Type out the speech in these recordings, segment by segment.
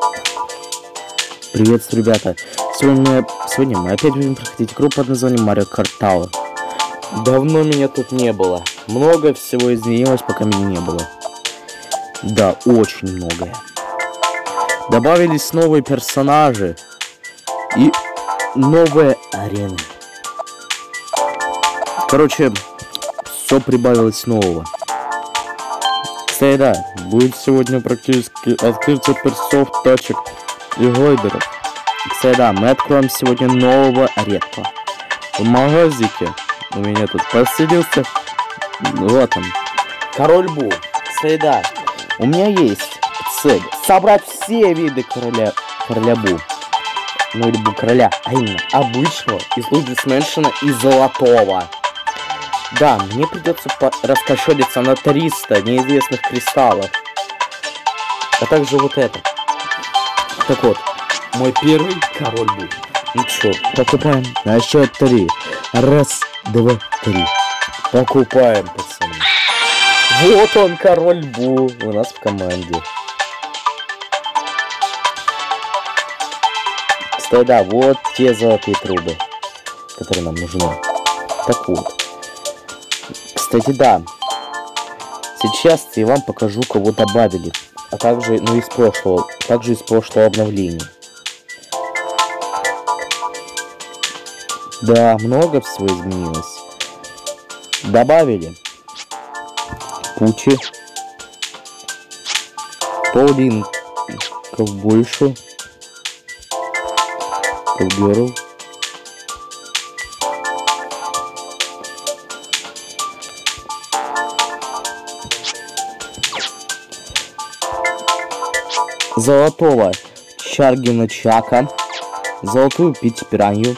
Приветствую, ребята. Сегодня мы опять будем проходить игру под названием Mario Kart Tower. Давно меня тут не было. Много всего изменилось, пока меня не было. Да, очень многое. Добавились новые персонажи и новые арены. Короче, все прибавилось нового. Кстати, да, будет сегодня практически открытие персов, тачек и глайдеров. Кстати, да, мы откроем сегодня нового редкого. В магазике у меня тут поселился, вот он, Король Бу. Кстати, да, у меня есть цель собрать все виды короля Бу. Ну или Бу короля, а именно обычного, из Luigi's Mansion и золотого. Да, мне придется раскошелиться на 300 неизвестных кристаллов. А также вот это. Так вот, мой первый Король Бу. Ну чё, покупаем на счет 3. Раз, два, три. Покупаем, пацаны. Вот он, Король Бу, у нас в команде. Кстати, да, вот те золотые трубы, которые нам нужны. Так вот. Кстати, да. Сейчас я вам покажу, кого добавили. А также, ну, из прошлого обновления. Да, много всего изменилось. Добавили Пучи, Паулин, Ковбойшу, Ковгерл, золотого Чаргина Чака, золотую Пити Пиранью,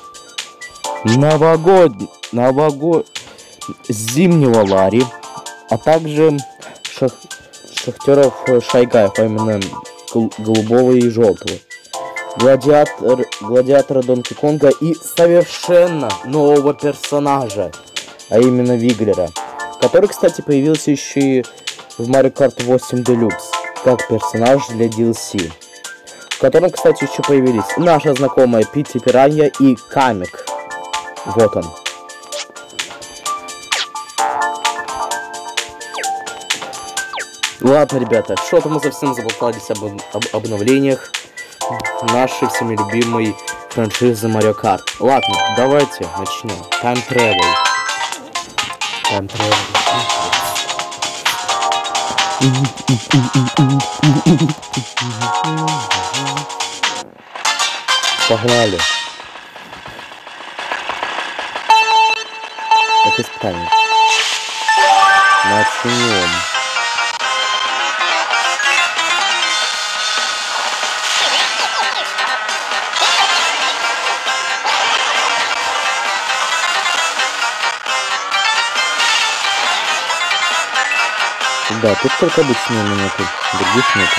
зимнего Ларри, а также шахтеров Шайгаев, а именно голубого и желтого, гладиатора Донки Конга и совершенно нового персонажа, а именно Виглера, который, кстати, появился еще и в Mario Kart 8 Deluxe как персонаж для DLC, в котором, кстати, еще появились наша знакомая Пити Пиранья и Камик. Вот он. Ладно, ребята, что-то мы совсем заболтались об обновлениях нашей всеми любимой франшизы Mario Kart. Ладно, давайте начнем. Time Travel. Погнали. Это испытание. Начнем. Да, тут только обычные монеты, других нету.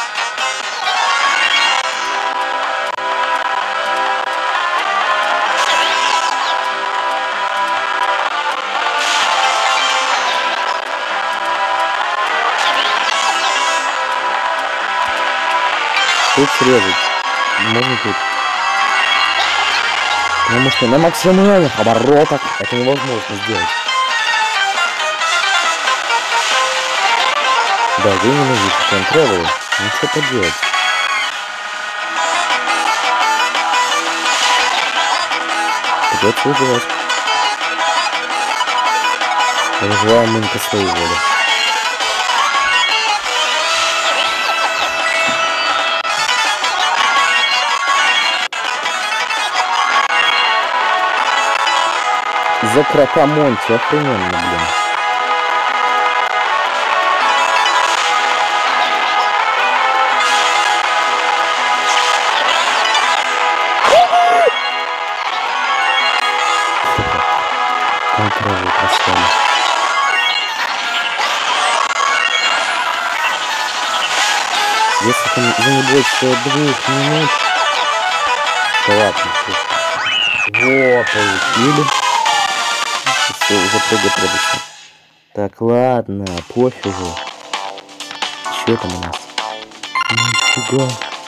Тут срезать. Можно тут. Потому что на максимальных оборотах это невозможно сделать. Да, я ненавижу контролы. Ничего поделать. Придется выживать. Выживаем мы по своей воле. За крота Монти, охрененно, блин. Контролы поставили. Если там за не больше 2 минут, то ладно. Вот, получили. Все, уже прыгать радостно. Так, ладно, пофигу. Что там у нас? Нифига.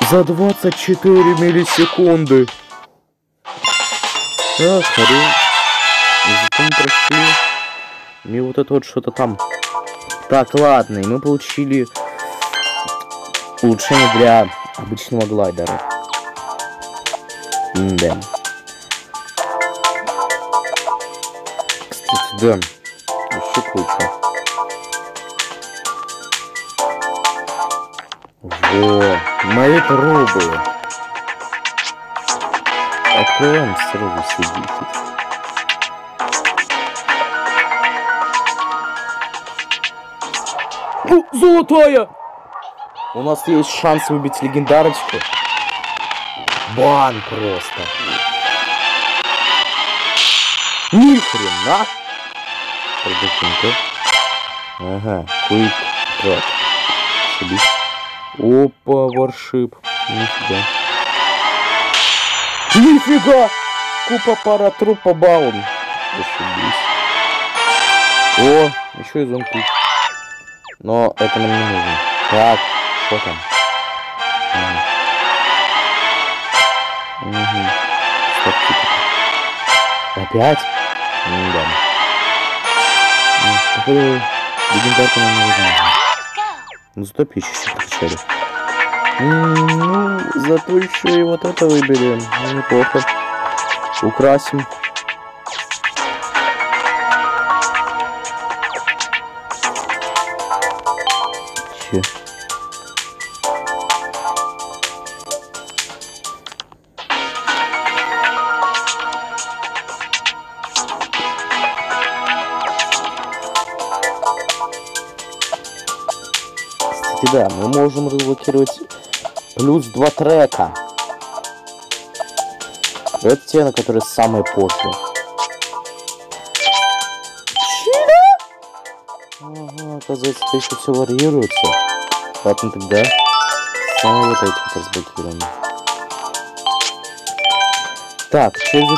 За 24 миллисекунды. Так, хрень. Зато мы прошли. И вот это вот что-то там. Так, ладно, и мы получили улучшение для обычного глайдера. Да. Кстати, да. Еще куча. Во, мои трубы. Открываем сразу все 10. Золотая! У нас есть шанс выбить легендарочку. Бан просто. Ни хрена. Ага, Quick Trap. Опа, варшип. Нифига. Нифига! Купа пара трупа баун. Зашибись. О, еще и зомби. Но это нам не нужно. Так, что там? Стоп, опять? Да. Походу, легендарка нам не нужна. Ну, зато пищу еще прокачали. Ну, зато еще и вот это выберем. Ну, неплохо. Украсим. Че? Кстати, да, мы можем разблокировать плюс 2 трека. Это те, на которые самые пошлые. Ага, оказывается, это еще все варьируется. Ладно, тогда самые вот эти вот разблокируем. Так, через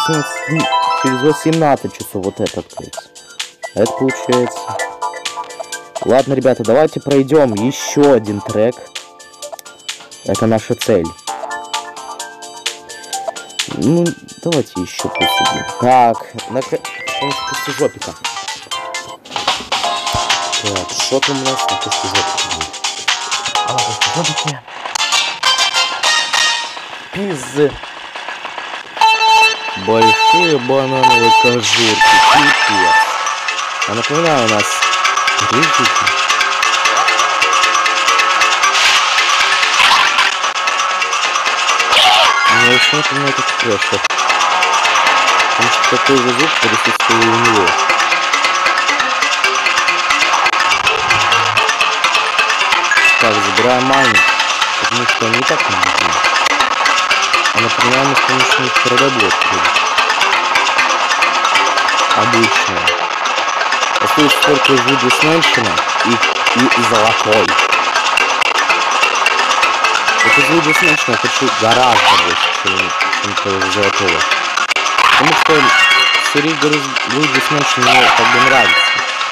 18 часов вот это открыть. Это получается. Ладно, ребята, давайте пройдем еще один трек. Это наша цель. Ну, давайте еще посидим. Так, после жопика. Так, что там у нас на после жопика? А на после жопике пиззы. Большие банановые кожурки. Пипец. А напоминаю, у нас рыжики. Мне очень напоминает этот крэш. Потому что такой же звук присутствует у него. Так, забираем майнинг, потому что они так не нужны. А например, мы с помощью них проработки. Обычно. Остается только Вуди Снэйшена и золотой. Это Вуди Снэйшена хочу гораздо больше, чем того золотого. Потому что серия Вуди Снэйшена мне как бы нравится.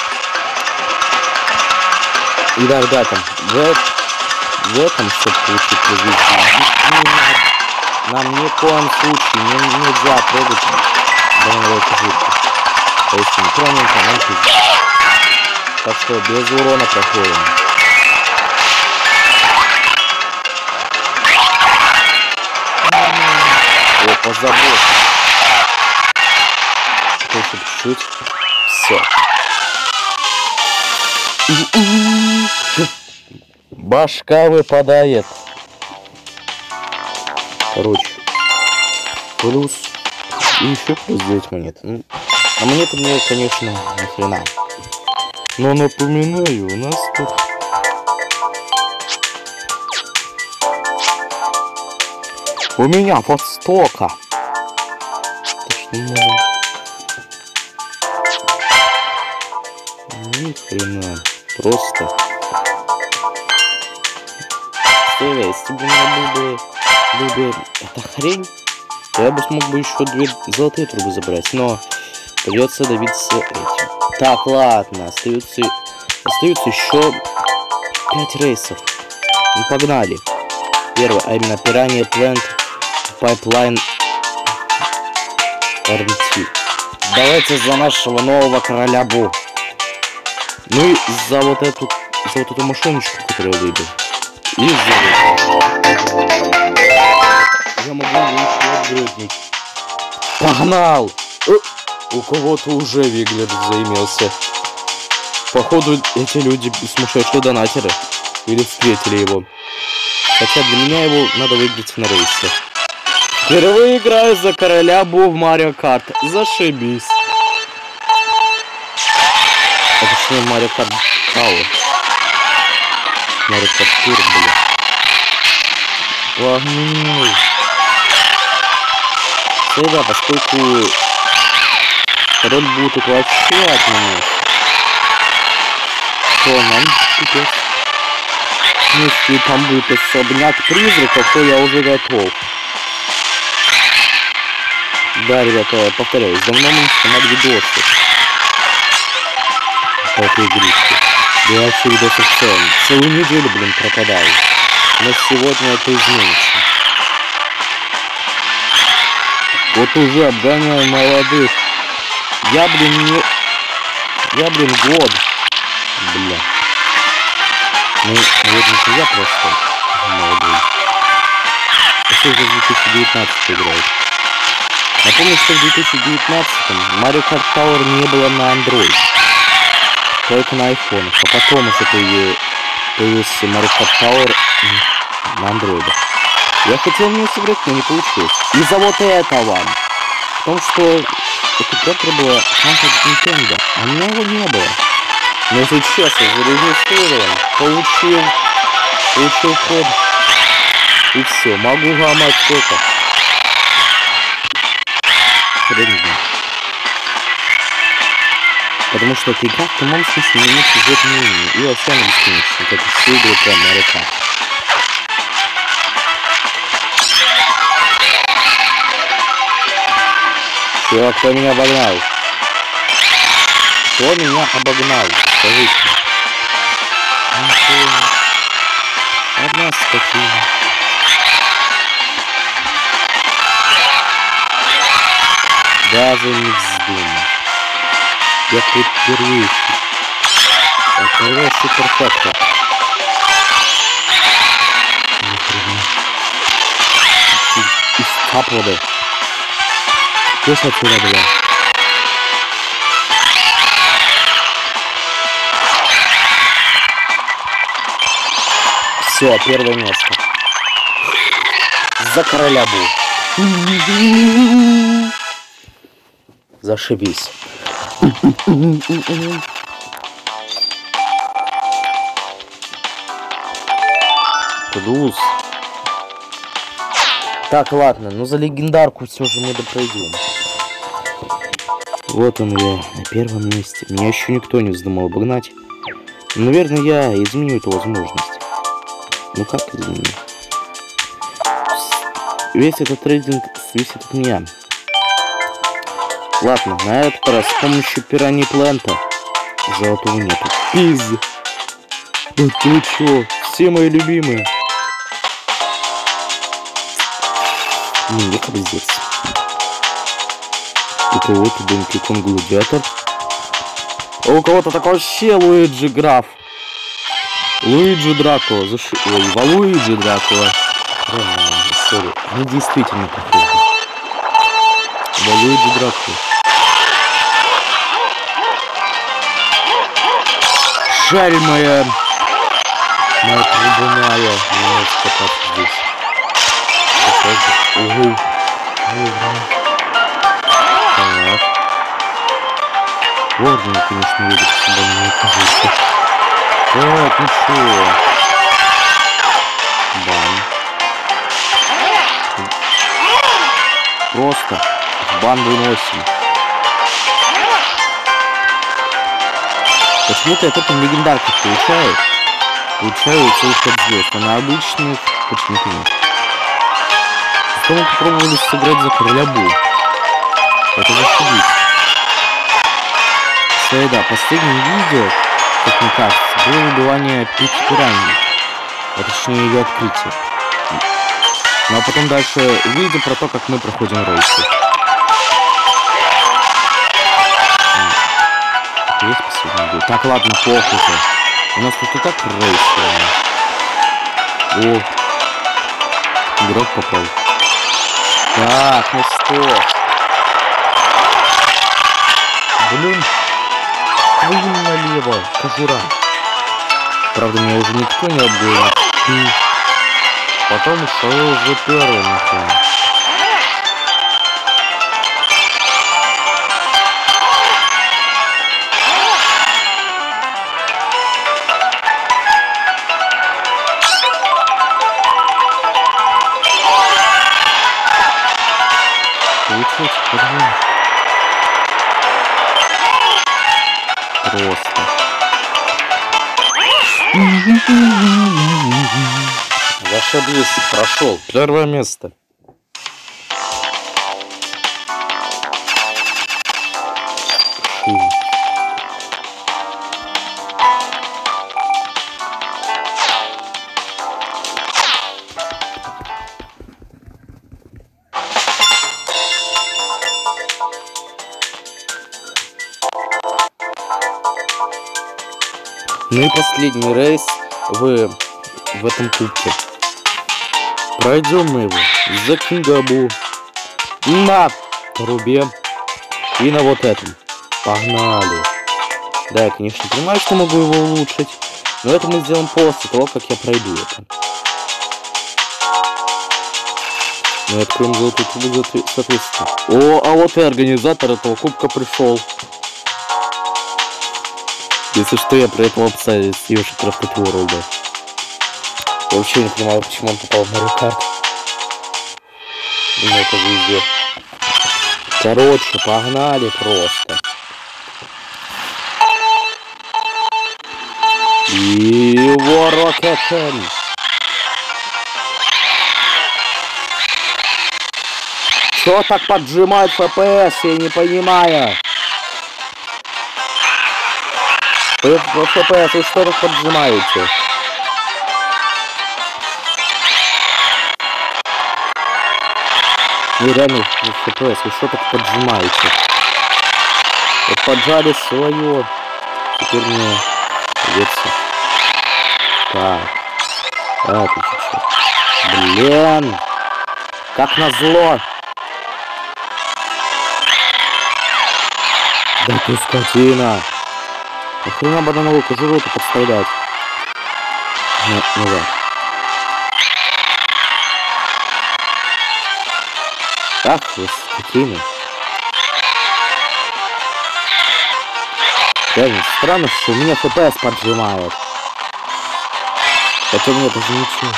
И да, ребята, в этом, чтобы получить развитие, нам ни в коем случае нельзя трогать банановые кожурки. То есть не тронем, то нам пиздец. Так что без урона проходим. О, позаботься. Еще чуть-чуть. Все. Башка выпадает. Короче. Плюс. И еще плюс 9 монет. Ну, а монеты мне, конечно, нахрена. Но напоминаю, у нас тут... У меня вот столько. Ни хрена. Просто. Если бы у меня был бы эта хрень, то я бы смог бы еще 2 золотые трубы забрать, но придется добиться этим. Так, ладно, остается еще 5 рейсов. Ну, погнали. Первый, а именно Piranha Plant Pipeline RT. Давайте за нашего нового короля Бу. Ну и за вот эту машиночку, которую я выбил. И за я могу еще апгрейднуть. Погнал! У кого-то уже Виглер заимелся. Походу эти люди сумасшедшие донатеры. Или встретили его. Хотя для меня его надо выиграть на рейсе. Впервые играю за короля Бу в Марио Карт. Зашибись. А точнее Марио Карт Тауэр. Марио Карт Тур, бля. Погнали. Да, поскольку король будет тут вообще от меня, то нам пипец. Если там будет особняк призраков, то я уже готов. Да, ребята, я повторяюсь, давно мы снимали видосы по этой игрушке. Я вообще видосы в целом. Целую неделю, блин, пропадал. Но сегодня это изменится. Вот уже обгоняю молодых. Я, блин, год. Бля. Ну, наверное, я просто молодой. Еще уже в 2019 играет. Напомню, что в 2019-м Mario Kart Tower не было на Android. Только на iPhone. А потом уже появился Mario Kart Tower на Android. Я хотел в нее сыграть, но не получилось. Из-за вот этого. В том, что эта карта была от Nintendo, а у меня его не было. Но если честно, зарегистрирован, получил код. И все, могу ломать только. Хрень. Потому что эта игра в прямом смысле не имеет сюжетную линию. И вообще она бесконечна, как и все игры про Mario Kart. Чё, кто меня обогнал? Кто меня обогнал? Скажите. Одна скотина. Даже не вздумай. Я тут впервые. Это суперфактор. Из каплода. Что ж отсюда было? Все, первое место. За короля Бу. Зашибись. Плюс. Так, ладно, ну за легендарку все же мы допройдем. Вот он я, на первом месте. Меня еще никто не вздумал обогнать. Наверное, я изменю эту возможность. Ну как изменю? Весь этот трейдинг зависит от меня. Ладно, на этот раз с помощью Piranha Plant золотого нету. Пиз! Да ты чё? Все мои любимые. Не здесь. У кого-то Donkey Kong Гладиатор. А у кого-то так вообще Луиджи Граф. Луиджи Дракула. Ой, Валуиджи Дракула. Сори. Они действительно похожи. Валуиджи Дракула. Жаль моя трибуная. Не может кататься здесь. Угу. Так. Ладно, конечно, едет сюда, не кажется. Так, ну чё? Бан. Просто бан выносим. Почему-то я только легендарку получаю. Получаю целых 5 звезд, а на обычных почему-то нет. Зато мы попробовали сыграть за короля Бу. Это зашибись. Кстати, да, последнее видео, как мне кажется, было выбивание Пик Пираньи. А точнее ее открытие. Ну а потом дальше видео про то, как мы проходим рейсы. Есть последний видео? Так, ладно, похуй же. У нас тут и так рейс. О, игрок попал. Так, ну что? Блин. Блин, налево. Кожура. Правда, меня уже никто не обгонит. Потом что уже первый нахуй. Получается, подвинь. Просто. Зашиблись, прошел. Первое место. Ну и последний рейс в этом кубке. Пройдем мы его за Кингабу на трубе и на вот этом. Погнали. Да, я, конечно, понимаю, что могу его улучшить, но это мы сделаем после того, как я пройду это. Мы откроем золотую трубу, соответственно. О, а вот и организатор этого кубка пришел. Если что, я про этого пса из Yoshi Crafted World. Вообще не понимаю, почему он попал в мою карту. Ну, это везде. Короче, погнали просто. И его Рокетен. Чё так поджимает FPS, я не понимаю. FPS, вы что так поджимаете? Ну реально, FPS, вы что так поджимаете? Вот поджали свое. Теперь мне придется. Так. А, ты чуть-чуть. Блин. Как назло. Да ты скотина. Нахрена бы на новую кожуру-то подставлять? Ну да. Ах, вы скотины. Реально странно, что у меня FPS поджимает. Хотя мне даже ничего.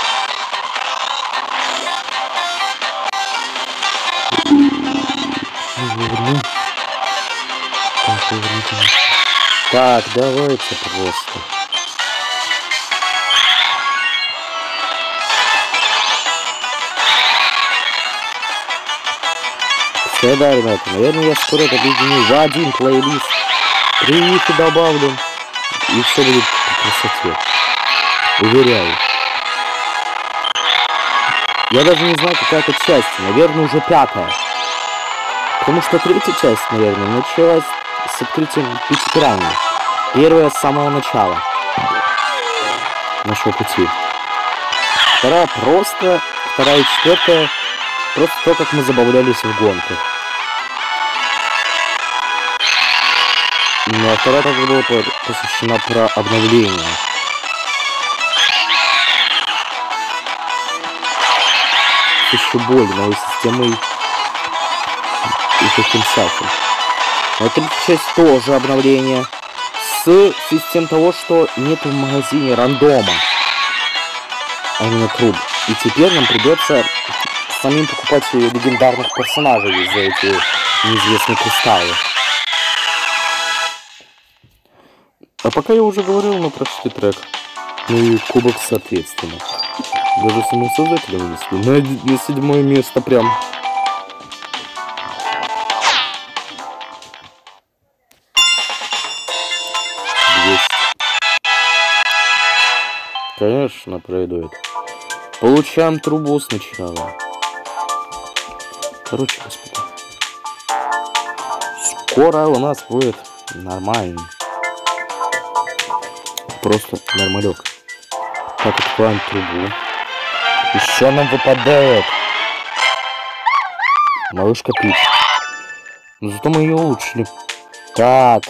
Так, давайте просто. Все, да, ребята, наверное, я скоро это объединю в один плейлист. 3 их добавлю. И все будет по красоте. Уверяю. Я даже не знаю, какая это часть. Наверное, уже 5-я. Потому что 3-я часть, наверное, началась с открытием Пичпирани. 1-я с самого начала нашего пути. 2-я просто. 2-я и 4-я просто то, как мы забавлялись в гонках. Ну а 2-я также была посвящена про обновление. С еще более новой системой и таким всяким. А 3-я часть тоже обновление. С систем того, что нет в магазине рандома, а именно труб. И теперь нам придется самим покупать легендарных персонажей за эти неизвестные кристаллы. А пока я уже говорил, мы прошли трек. Ну и кубок соответственно. Даже самому создателю вынесли. На 7-е место прям. Конечно, пройду это. Получаем трубу сначала. Короче, господа. Скоро у нас будет нормально. Просто нормалек. Так, откроем трубу. Еще нам выпадает малышка Пич. Но зато мы ее улучшили. Так.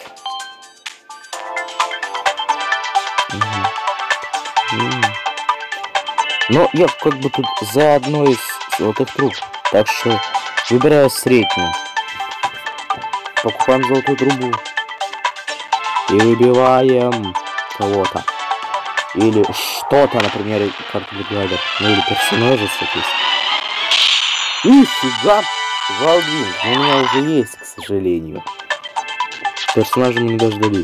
Но я как бы тут за одной из золотых труб. Так что выбираю среднюю. Покупаем золотую трубу. И выбиваем кого-то. Или что-то, например, карту Глайдер. Ну или персонажа, соответственно. Нифига! Валдин, но у меня уже есть, к сожалению. Персонажа мы не дождались.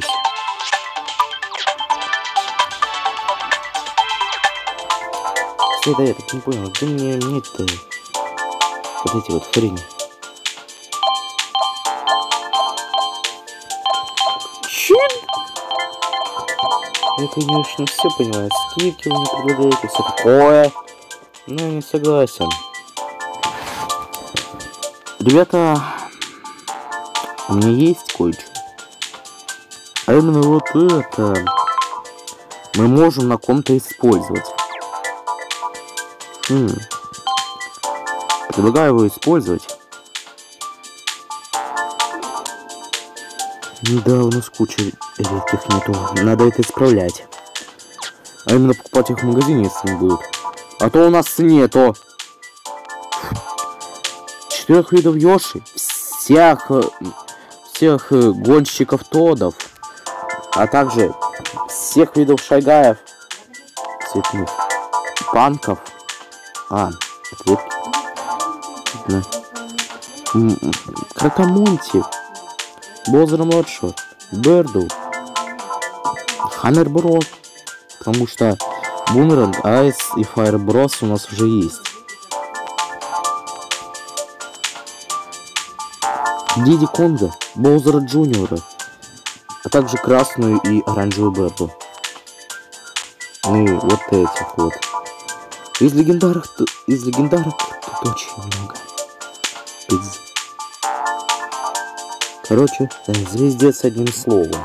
Да, я так не понял, где мне-то вот эти вот хрени? Чё? Я, конечно, все понимаю. Скидки вы не предлагаете, все такое. Но я не согласен. Ребята, у меня есть кое-что. А именно вот это мы можем на ком-то использовать. Предлагаю его использовать. Да, у нас куча редких нету. Надо это исправлять. А именно покупать их в магазине, если не будут. А то у нас нету 4 видов Йоши. Всех гонщиков Тодов. А также всех видов Шайгаев. Цветных. Панков. Ответки. Да. Кракомонти. Бозера младшего. Берду. Хаммер Брос. Потому что Бумеранг, Айс и Файр Брос у нас уже есть. Диди Конга, Боузера Джуниора. А также красную и оранжевую Берду. Ну и вот этих вот. Из легендарок тут очень много. Короче, звездец одним словом.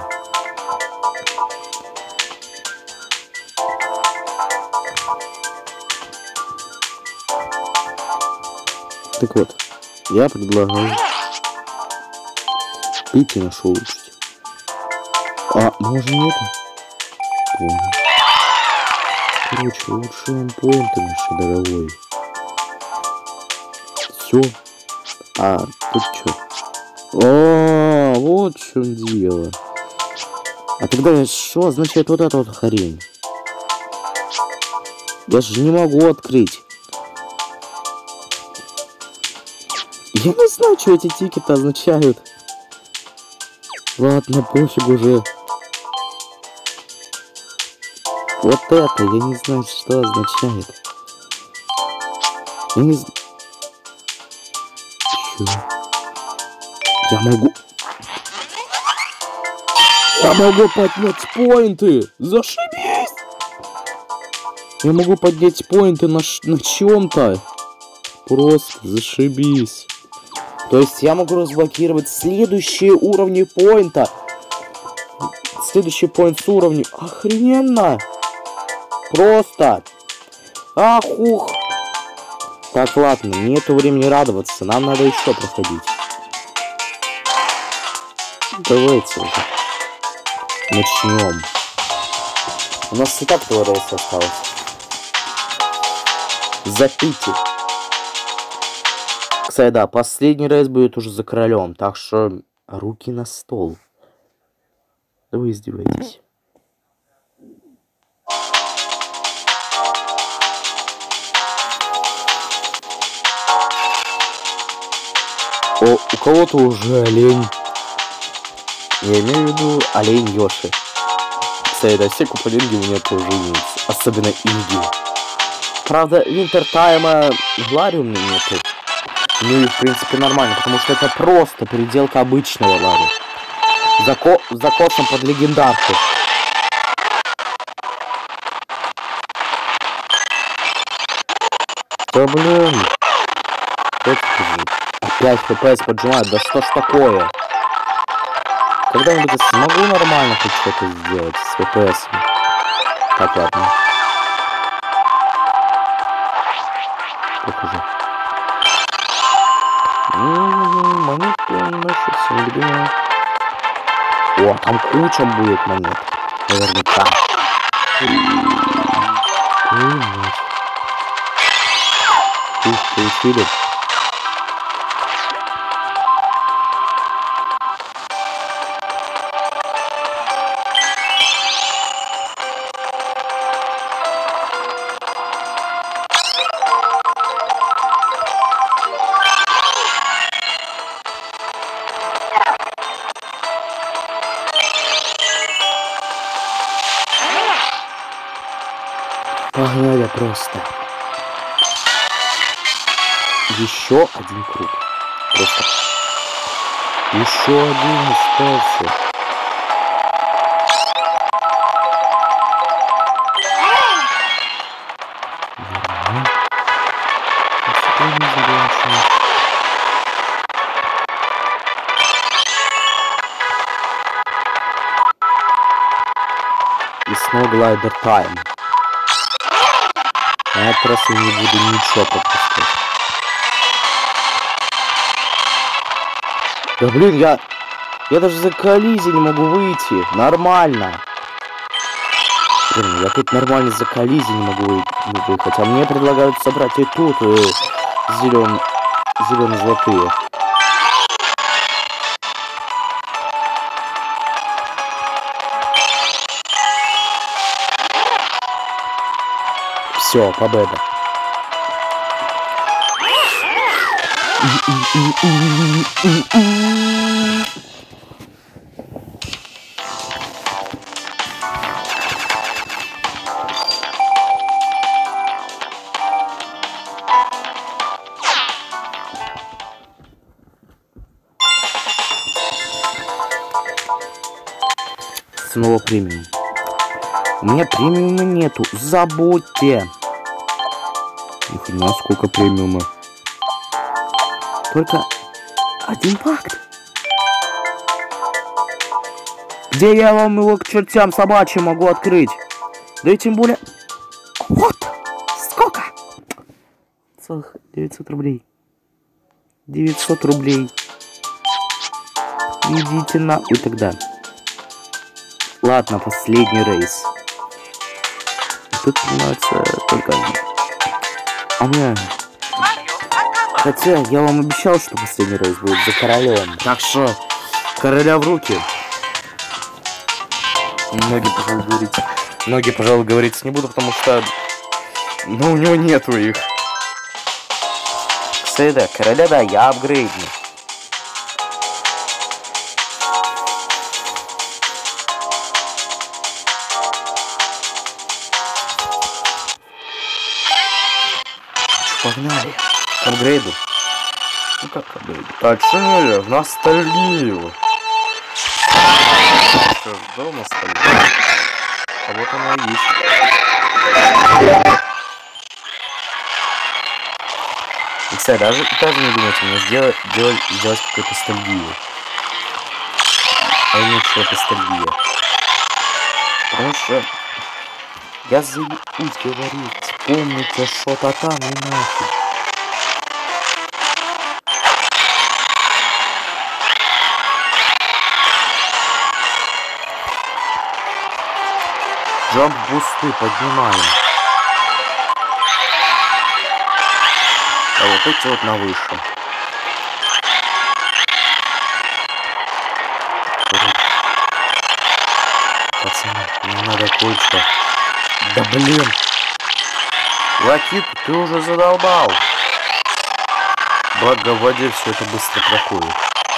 Так вот, я предлагаю Пити нашу улучшить. А, можно это? Понял. Короче, улучшаем поинты наши, дорогой. Все. А, тут что? О, вот в чем дело. А тогда что означает вот эта вот хрень? Я же не могу открыть. Я не знаю, что эти тикеты означают. Ладно, пофиг уже. Вот это, я не знаю, что означает. Я не знаю. Чё? Я могу поднять поинты! Зашибись! Я могу поднять поинты на чем-то. Просто зашибись. То есть я могу разблокировать следующие уровни поинта. Следующий поинт с уровнем. Охрененно! Просто. Ахух. Так, ладно, нету времени радоваться. Нам надо еще проходить. Давайте уже начнем. У нас и так 2 рейса осталось. Запите. Кстати, да, последний рейс будет уже за королем. Так что руки на стол. Да вы издеваетесь. О, у кого-то уже олень. Я имею в виду олень Йоши. Кстати, да, все куполинги у меня тоже есть. Особенно Инги. Правда, Винтертайма Глариум нету. Ну и в принципе нормально, потому что это просто переделка обычного Лари. Закосом под легендарку. Да блин. Опять FPS поджимает. Да что ж такое? Когда-нибудь я смогу нормально хоть что-то сделать с FPS? Так, ладно. Покажи. Монеты наши все любимые. О, там куча будет монет. Наверняка. Ух, получили. Погнали просто. Еще один круг. Просто. Еще один остался. И снова глайдер тайм. На этот раз я не буду ничего пропускать. Да блин, я даже за коллизией не могу выйти. Нормально. Блин, я тут нормально за коллизией не могу выехать. А мне предлагают собрать и тут зелено-золотые. Все, победа. Снова премиум. У меня премиума нету. Забудьте. Нихрена сколько премиума. Только один факт. Где я вам его к чертям собачьим могу открыть? Да и тем более... Вот! Сколько? Целых 900 рублей. 900 рублей. Идите на... И тогда. Ладно, последний рейс. Тут становится только... А мне... Хотя я вам обещал, что последний рейс будет за королем. Так что, короля в руки. Многие, пожалуй, говорить не буду, потому что... Ну, у него нету их. Кстати, да, короля, да, я апгрейдну. Погнали. К апгрейду. Ну как апгрейду? Точнее, в ностальгию. Что, ждал ностальгию? А вот она и есть. И, кстати, даже не думайте мне сделать какую-то ностальгию. А именно что-то ностальгия. Потому что я заебусь говорить. Помните, что-то там и нафиг. Джамп-бусты поднимаем. А вот эти вот на выше. Пацаны, мне надо кое-что. Да блин! Лакит, ты уже задолбал. Благо в воде все это быстро проходит.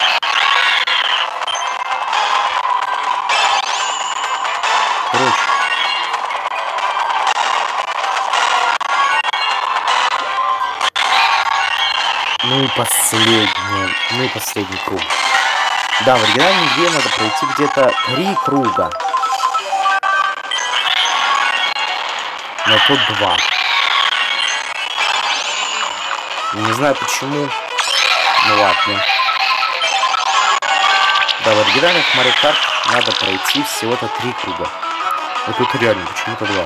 Короче. Ну и последний круг. Да, в оригинальной игре надо пройти где-то 3 круга. Но тут 2. Не знаю почему. Ну ладно. Да, в оригинальных Mario Kart надо пройти всего-то 3 круга. Вот тут реально почему-то 2.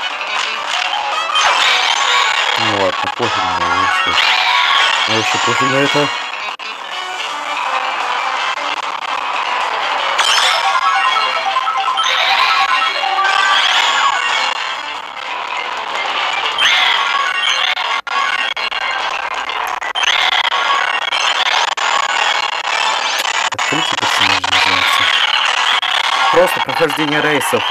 Ну ладно, пофиг мне вообще. Мне вообще пофиг на это. Открытие персонажа называется. Просто прохождение рейсов.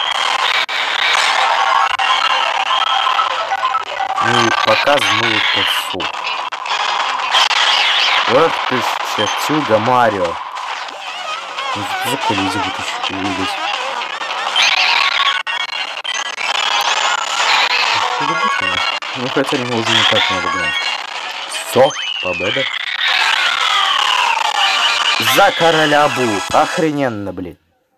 Ну и показ новых персов. Ах ты ж, чертюга Марио. Ну за коллизию вытащить увидеть. Ну хотя ему уже никак не догнать. Все, победа. За короля Бу. Охрененно, блин.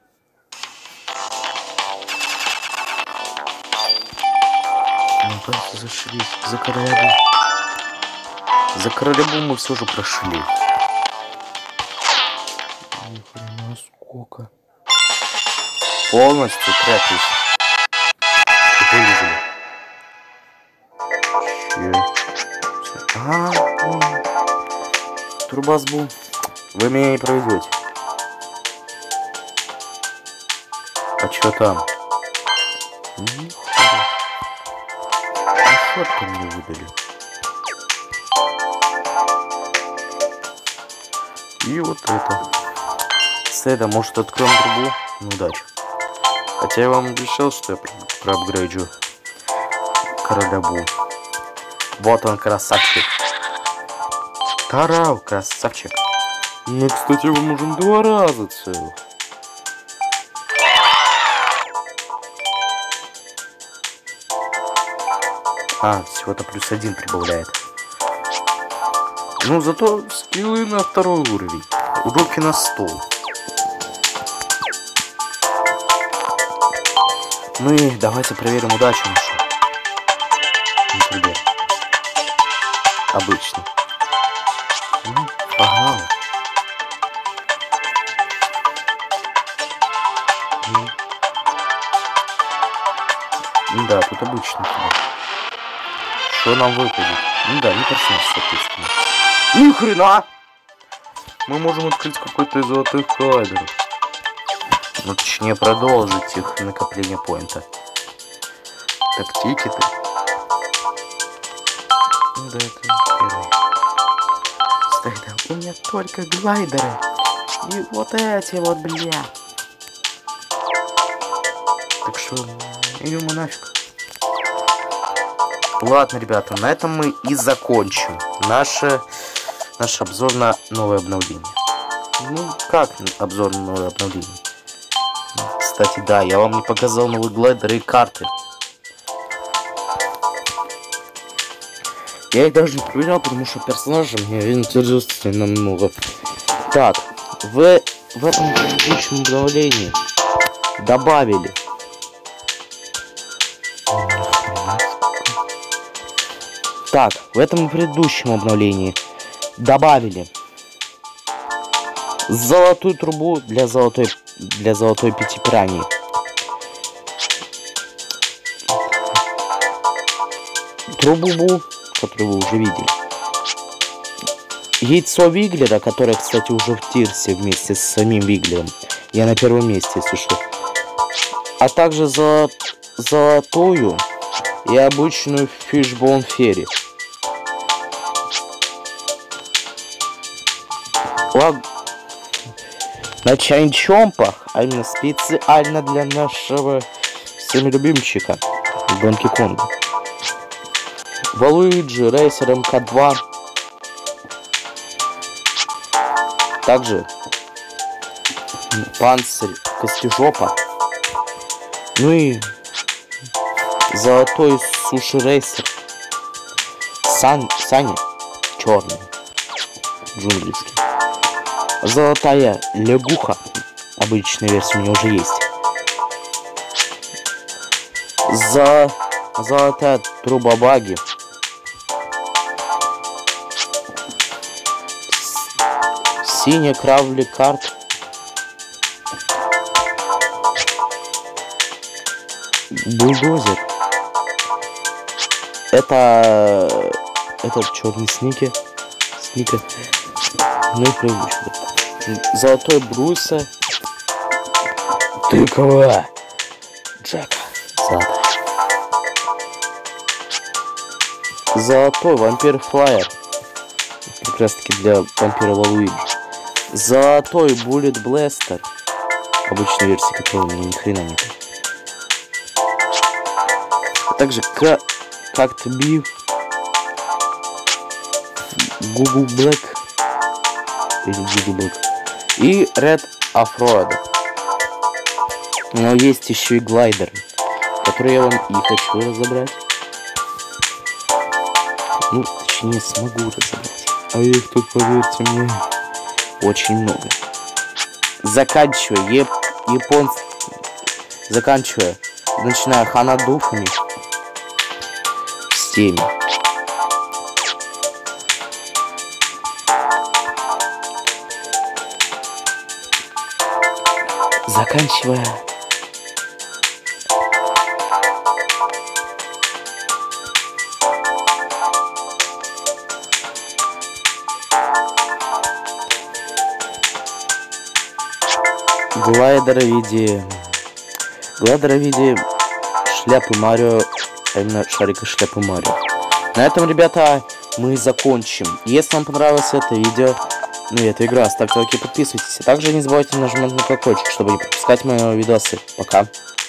Мы просто зашлись. За короля Бу. За короля Бу мы все же прошли. Нихрена сколько. Полностью тряпись. Вылезли. Турбазбу. Вы меня не проведете. А чё там? А что мне выдали? И вот это. Следа, может откроем трубу? Ну удачи. Хотя я вам обещал, что я проапгрейджу короля Бу. Вот он, красавчик. Тарау, красавчик. Ну, кстати, мы можем 2 раза целых. А, всего-то +1 прибавляет. Ну, зато скиллы на 2-й уровень. Уроки на стол. Ну и давайте проверим удачу нашу. Например. Обычно. Ну, погнали. Да, тут обычно. Что нам выпадет? Ну да, не персонаж, соответственно. Ни хрена! Мы можем открыть какой-то из золотых коллайдеров. Ну, точнее, продолжить их накопление поинта. Так, тикеты. Ну да, это первый. Стой, да, у меня только глайдеры. И вот эти вот, бля. Так что, идем нафиг. Ладно, ребята, на этом мы и закончим наш обзор на новое обновление. Ну, как обзор на новое обновление? Кстати, да, я вам не показал новые глайдеры и карты. Я их даже не проверял, потому что персонажи мне интересны намного. Так, в этом предыдущем обновлении добавили. Так, в этом предыдущем обновлении добавили золотую трубу для золотой пятипираньи. Трубу Бу, которую вы уже видели. Яйцо Виглера, которое, кстати, уже в Тирсе вместе с самим Виглером. Я на первом месте, если что. А также золотую и обычную Fishbone Fairy. На чайнчомпах, а именно специально для нашего всеми любимчика Донки Конга. Валуиджи Рейсер МК2. Также Панцирь Костежопа. Ну и золотой Суши Рейсер Саня черный джунглийский. Золотая лягуха. Обычная версия у меня уже есть. Золотая труба баги. Синяя Кравли карт. Бульдозер. Это этот черный Сники. Ну и прыгну сюда. Золотой Бруса. Тыкова. Джека. Золотой Вампир Флайер. Как раз таки для вампира Луиджи. Золотой Буллет Бластер. Обычная версия, которая у меня ни хрена нет. А также как-то Бив. Google Black. Или Google Black. И Red Offroad. Но есть еще и глайдеры, которые я вам и хочу разобрать. Ну, точнее, смогу разобрать. А их тут, поверьте мне, очень много. Заканчивая начиная Ханадуфами с теми. Заканчивая глайдера в виде шляпы Марио, а именно шарика шляпы Марио. На этом, ребята, мы закончим. Если вам понравилось это видео, ну и эта игра, ставьте лайки и подписывайтесь. А также не забывайте нажимать на колокольчик, чтобы не пропускать мои видосы. Пока.